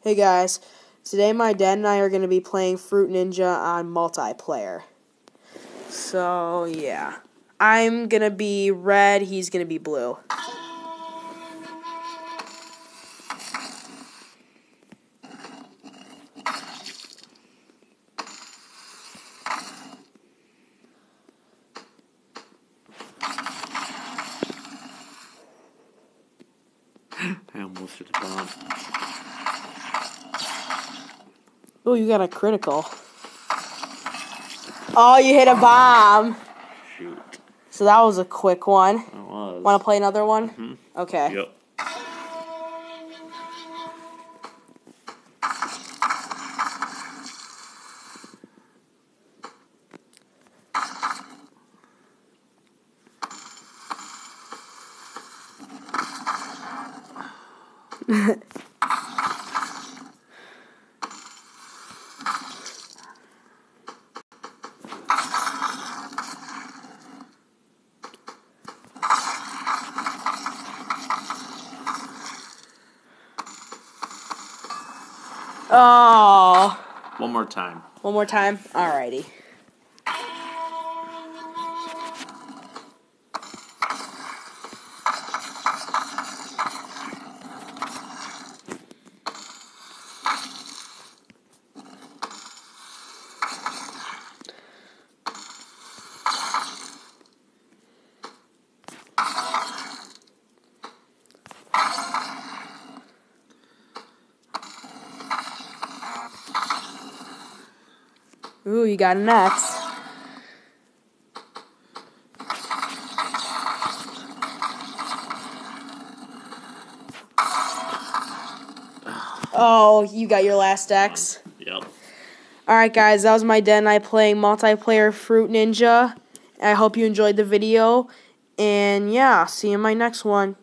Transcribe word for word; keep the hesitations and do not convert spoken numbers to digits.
Hey guys, today my dad and I are going to be playing Fruit Ninja on multiplayer. So, yeah. I'm going to be red, he's going to be blue. I almost hit a bomb. Oh, you got a critical. Oh, you hit a bomb. Shoot. So that was a quick one. It was. Want to play another one? Mm-hmm. Okay. Yep. Oh. One more time. One more time? Alrighty. Ooh, you got an X. Oh, you got your last X. Yep. Alright guys, that was my dad and I playing multiplayer Fruit Ninja. I hope you enjoyed the video. And yeah, see you in my next one.